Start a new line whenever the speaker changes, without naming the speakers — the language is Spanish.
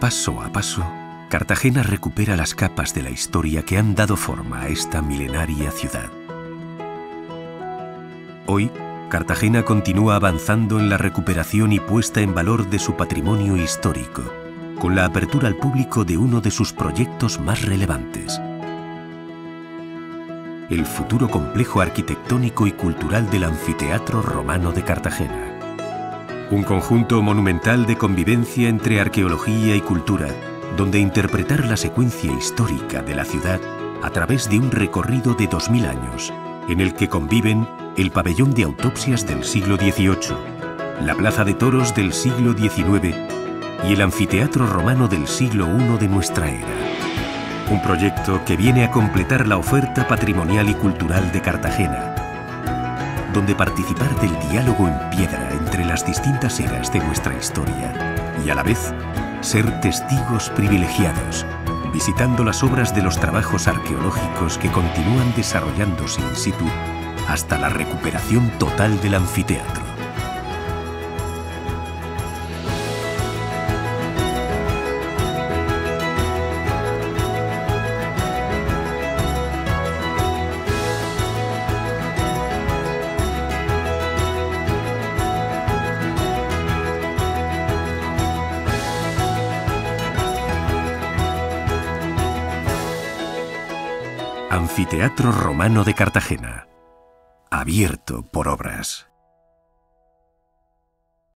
Paso a paso, Cartagena recupera las capas de la historia que han dado forma a esta milenaria ciudad. Hoy, Cartagena continúa avanzando en la recuperación y puesta en valor de su patrimonio histórico, con la apertura al público de uno de sus proyectos más relevantes: el futuro complejo arquitectónico y cultural del Anfiteatro Romano de Cartagena. Un conjunto monumental de convivencia entre arqueología y cultura, donde interpretar la secuencia histórica de la ciudad a través de un recorrido de 2000 años, en el que conviven el pabellón de autopsias del siglo XVIII, la plaza de toros del siglo XIX y el anfiteatro romano del siglo I de nuestra era. Un proyecto que viene a completar la oferta patrimonial y cultural de Cartagena, donde participar del diálogo en piedra entre las distintas eras de nuestra historia y a la vez ser testigos privilegiados, visitando las obras de los trabajos arqueológicos que continúan desarrollándose in situ hasta la recuperación total del anfiteatro. Anfiteatro Romano de Cartagena, abierto por obras.